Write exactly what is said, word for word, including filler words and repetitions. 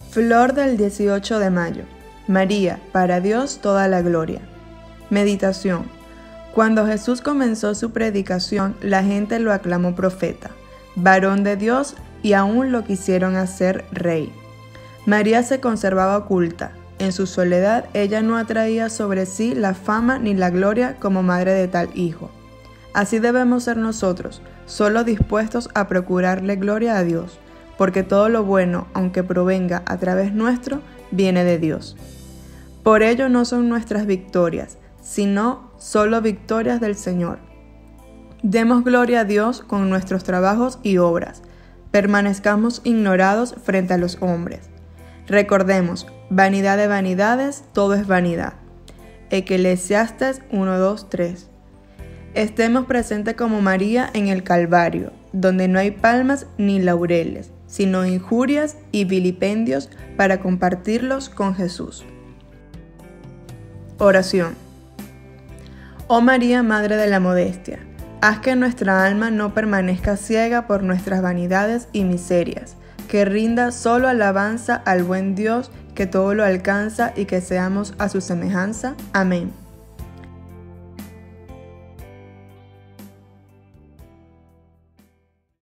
Flor del dieciocho de mayo. María, para Dios toda la gloria. Meditación. Cuando Jesús comenzó su predicación, la gente lo aclamó profeta, varón de Dios, y aún lo quisieron hacer rey. María se conservaba oculta. En su soledad, ella no atraía sobre sí la fama ni la gloria como madre de tal hijo. Así debemos ser nosotros, solo dispuestos a procurarle gloria a Dios, porque todo lo bueno, aunque provenga a través nuestro, viene de Dios. Por ello no son nuestras victorias, sino solo victorias del Señor. Demos gloria a Dios con nuestros trabajos y obras. Permanezcamos ignorados frente a los hombres. Recordemos, vanidad de vanidades, todo es vanidad. Eclesiastes uno, dos, tres. Estemos presentes como María en el Calvario, donde no hay palmas ni laureles, sino injurias y vilipendios para compartirlos con Jesús. Oración. Oh María, Madre de la Modestia, haz que nuestra alma no permanezca ciega por nuestras vanidades y miserias, que rinda solo alabanza al buen Dios que todo lo alcanza y que seamos a su semejanza. Amén.